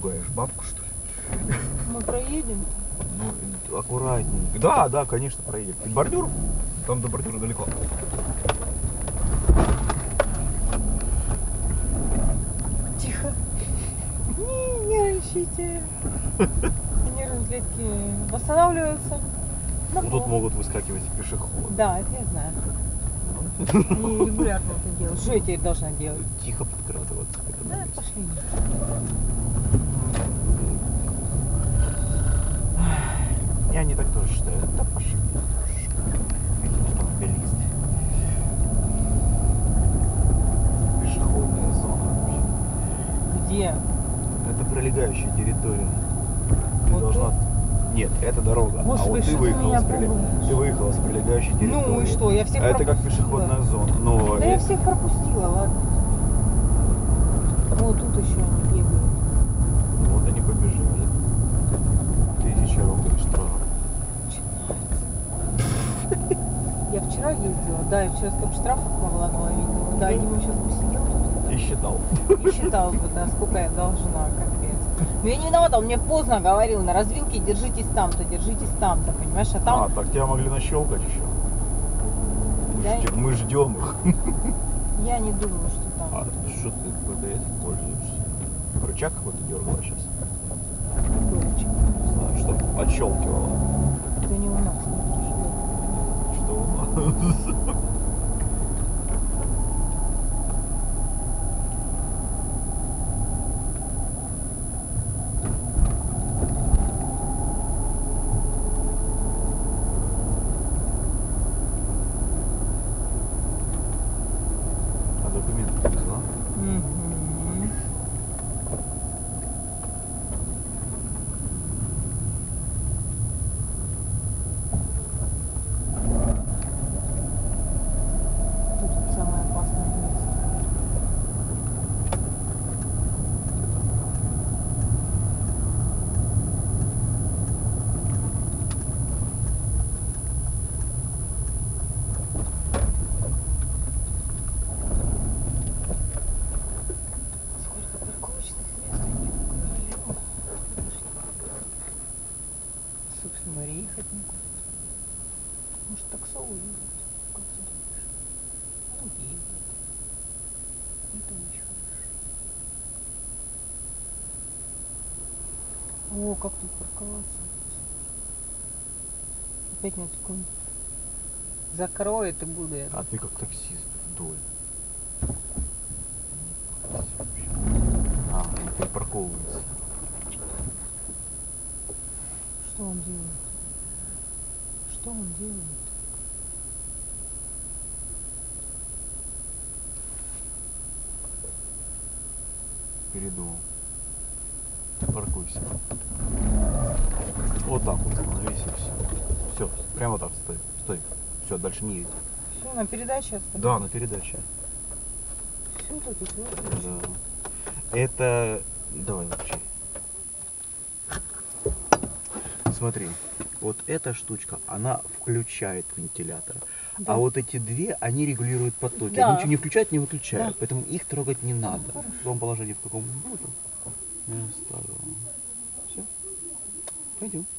пугаешь бабку, что ли? Мы проедем? Ну, аккуратненько. Да, да, конечно, проедем. Ты бордюр? Там до бордюра далеко. Тихо. Не нервничайте. Нервные клетки восстанавливаются. Ну, тут могут выскакивать пешеходы. Да, это я знаю. Они регулярно это делают. Что я теперь должна делать? Тихо подкрадываться к этому Да, месту. пошли. Я не так тоже считаю. Да пошли. Автомобилисты. Пешеходная зона вообще. Где? Это прилегающая территория. Ты Вот должна... Нет, это дорога. Господи, а вот что ты ты выехала, меня с пугаешь? ты выехала с прилегающей территории. Ну и что? Я всех А это как пропустила. пешеходная зона. Но Да я всех пропустила, ладно. Вот тут еще они бегают. вот они побежали. 1000 рублей штраф. Я вчера ездила, да, я вчера столько штрафов могла наловить. Да, Дима сейчас бы сидел тут И считал. и считал бы, да, сколько я должна, капец. Но я не виновата, он мне поздно говорил, на развилке держитесь там-то, понимаешь, а там... А, так тебя могли нащелкать еще. Да, Мы ждем их. я не думаю, что там... А что ты ПДС пользуешься? Рычаг какой-то дергала сейчас? Дурочек. Не знаю, что отщелкивала. Это не у нас. Что у нас? А документы привезла? Мгм. Тут самое опасное место. Сколько парковочных мест они убрали. Собственно говоря, ехать никуда. Может, таксо уедет? Как ты думаешь? Уедет. Это очень хорошо. О, как тут парковаться? Опять нет секунд. Закроет и буду я. А ты как таксист вдоль. А, он припарковывается. Что он делает? Что он делает? Передумал. Паркуйся. Вот так вот становись и все. Все, прямо вот так стой. Стой. Все, дальше не едь. Все, на передаче остановилась? Да, на передаче. Все, тут Да. Это... Давай вообще. Смотри, вот эта штучка, она включает вентилятор. Да. А вот эти две, они регулируют потоки. Да. Они ничего не включают, не выключают. Да. Поэтому их трогать не надо. Хорошо. В том положении, в каком было, я оставил. Все. Пойдем.